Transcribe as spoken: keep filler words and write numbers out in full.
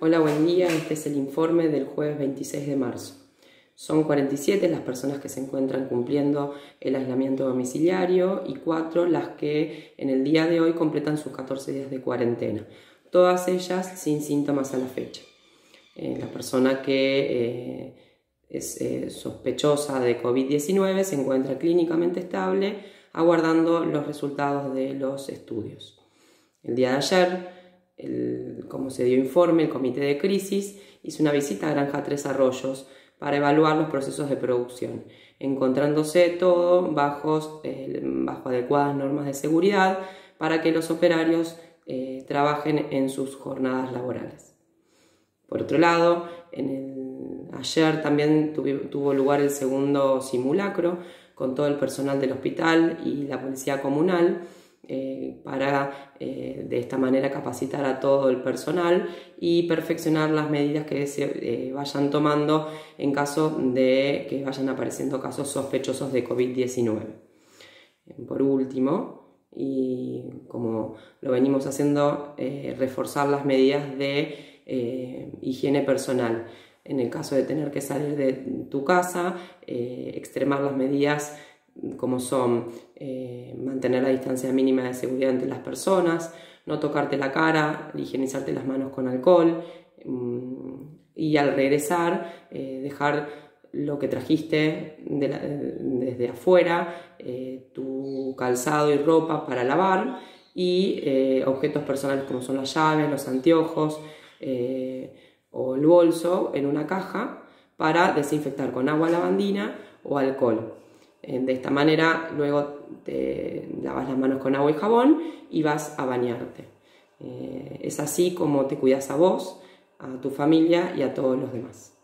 Hola, buen día. Este es el informe del jueves veintiséis de marzo. Son cuarenta y siete las personas que se encuentran cumpliendo el aislamiento domiciliario y cuatro las que en el día de hoy completan sus catorce días de cuarentena. Todas ellas sin síntomas a la fecha. Eh, la persona que eh, es eh, sospechosa de COVID diecinueve se encuentra clínicamente estable, aguardando los resultados de los estudios. El día de ayer, el, como se dio informe, el comité de crisis hizo una visita a Granja Tres Arroyos para evaluar los procesos de producción, encontrándose todo bajo, eh, bajo adecuadas normas de seguridad para que los operarios eh, trabajen en sus jornadas laborales. Por otro lado, en el, ayer también tuvo, tuvo lugar el segundo simulacro con todo el personal del hospital y la policía comunal, Eh, para eh, de esta manera capacitar a todo el personal y perfeccionar las medidas que se eh, vayan tomando en caso de que vayan apareciendo casos sospechosos de COVID diecinueve. Por último, y como lo venimos haciendo, eh, reforzar las medidas de eh, higiene personal. En el caso de tener que salir de tu casa, eh, extremar las medidas como son eh, mantener la distancia mínima de seguridad entre las personas, no tocarte la cara, higienizarte las manos con alcohol mmm, y al regresar eh, dejar lo que trajiste de la, desde afuera, eh, tu calzado y ropa para lavar y eh, objetos personales como son las llaves, los anteojos eh, o el bolso en una caja para desinfectar con agua lavandina o alcohol. De esta manera luego te lavas las manos con agua y jabón y vas a bañarte. Eh, es así como te cuidas a vos, a tu familia y a todos los demás.